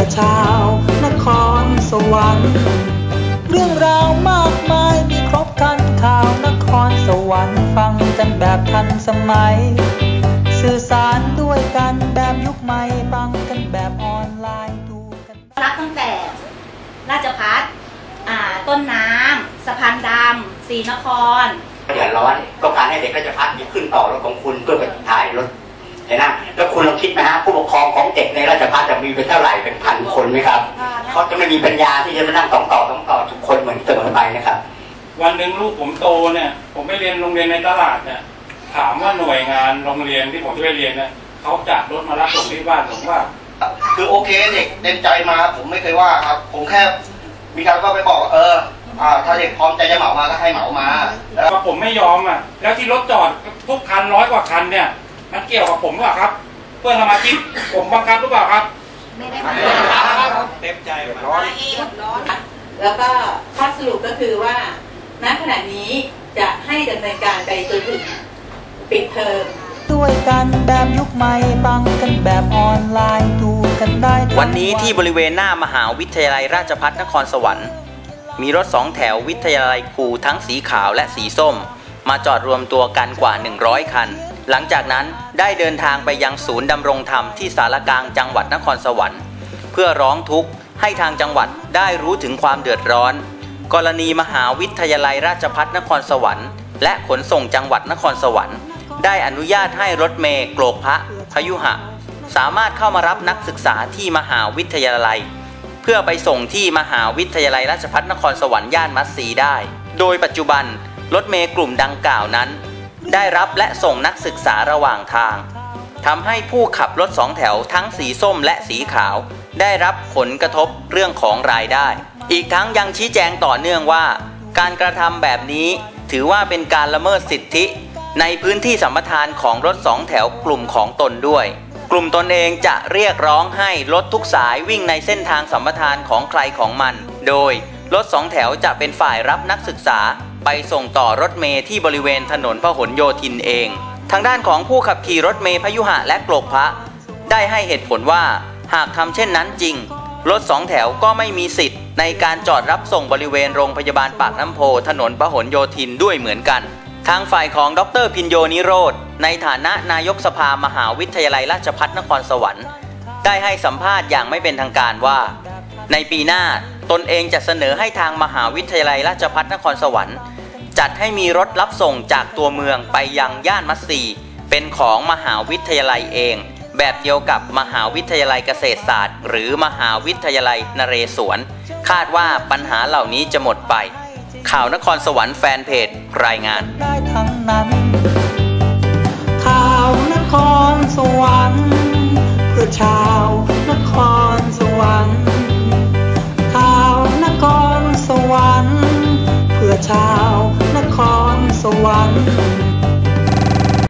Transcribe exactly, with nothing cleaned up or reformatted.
ชาวนครสวรรค์เรื่องราวมากมายมีครบทันข่าวนครสวรรค์ฟังกันแบบทันสมัยสื่อสารด้วยกันแบบยุคใหม่ฟังกันแบบออนไลน์ดูกันรับตั้งแต่ราชภัฏต้นน้ำสะพานดำศรีนครเดือดร้อนก็การให้เด็กราชภัฏขึ้นต่อรถของคุณเพื่อไปถ่ายรถเห็นไหมแล้วคุณลองคิดไหมฮะผู้ปกครองของเด็กในราชภัฏจะมีเป็นเท่าไหร่เป็นพันคนไหมครับเขาจะไม่มีปัญญาที่จะมานั่งต่อต่อต่อต่อทุกคนเหมือนเสมอไปนะครับวันหนึ่งลูกผมโตเนี่ยผมไปเรียนโรงเรียนในตลาดเนี่ยถามว่าหน่วยงานโรงเรียนที่ผมจะไปเรียนเนี่ยเขาจัดรถมารับส่งที่บ้านผมว่าคือโอเคเด็กเต็มใจมาผมไม่เคยว่าครับผมแค่มีการก็ไปบอกเออถ้าเด็กพร้อมใจจะเหมามาก็ให้เหมามาแล้วผมไม่ยอมอ่ะแล้วที่รถจอดทุกคันร้อยกว่าคันเนี่ยมันเกี่ยวกับผมหรือเปล่าครับเพื่อนสมาชิกผมบังคับหรือเปล่าครับไม่ได้บังคับเต็มใจร้อนร้อนแล้วก็ข้อสรุปก็คือว่าณขณะนี้จะให้ดำเนินการไปจนถึงปิดเทอมด้วยกันแบบยุคใหม่ฟังกันแบบออนไลน์ดูกันได้วันนี้ที่บริเวณหน้ามหาวิทยาลัยราชภัฏนครสวรรค์มีรถสองแถววิทยาลัยครูทั้งสีขาวและสีส้มมาจอดรวมตัวกันกว่าหนึ่งร้อยคันหลังจากนั้นได้เดินทางไปยังศูนย์ดำรงธรรมที่ศาลากลางจังหวัดนครสวรรค์เพื่อร้องทุกข์ให้ทางจังหวัดได้รู้ถึงความเดือดร้อนกรณีมหาวิทยาลัยราชภัฏนครสวรรค์และขนส่งจังหวัดนครสวรรค์ได้อนุญาตให้รถเมล์โกรกพระพยุหะสามารถเข้ามารับนักศึกษาที่มหาวิทยาลัยเพื่อไปส่งที่มหาวิทยาลัยราชภัฏนครสวรรค์ย่านมัตสีได้โดยปัจจุบันรถเมล์กลุ่มดังกล่าวนั้นได้รับและส่งนักศึกษาระหว่างทางทำให้ผู้ขับรถสองแถวทั้งสีส้มและสีขาวได้รับผลกระทบเรื่องของรายได้อีกทั้งยังชี้แจงต่อเนื่องว่าการกระทำแบบนี้ถือว่าเป็นการละเมิดสิทธิในพื้นที่สัมปทานของรถสองแถวกลุ่มของตนด้วยกลุ่มตนเองจะเรียกร้องให้รถทุกสายวิ่งในเส้นทางสัมปทานของใครของมันโดยรถสองแถวจะเป็นฝ่ายรับนักศึกษาไปส่งต่อรถเมล์ที่บริเวณถนนพหลโยธินเองทางด้านของผู้ขับขี่รถเมล์พยุหะและโกรกพระได้ให้เหตุผลว่าหากทำเช่นนั้นจริงรถสองแถวก็ไม่มีสิทธิ์ในการจอดรับส่งบริเวณโรงพยาบาลปากน้ำโพถนนพหลโยธินด้วยเหมือนกันทางฝ่ายของดร.พิญโยนิโรธในฐานะนายกสภามหาวิทยาลัยราชภัฏนครสวรรค์ได้ให้สัมภาษณ์อย่างไม่เป็นทางการว่าในปีหน้าตนเองจะเสนอให้ทางมหาวิทยาลัยราชภัฏนครสวรรค์จัดให้มีรถรับส่งจากตัวเมืองไปยังย่านมัตสีเป็นของมหาวิทยาลัยเองแบบเดียวกับมหาวิทยาลัยเกษตรศาสตร์หรือมหาวิทยาลัยนเรศวรคาดว่าปัญหาเหล่านี้จะหมดไปข่าวนครสวรรค์แฟนเพจรายงานได้ทั้งนั้นข่าวนครสวรรค์เพื่อชาวนครสวรรค์ข่าวนครสวรรค์เพื่อชาวนครสวรรค์